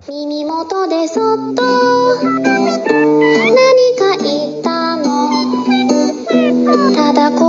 耳元でそっと何か言ったの。ただ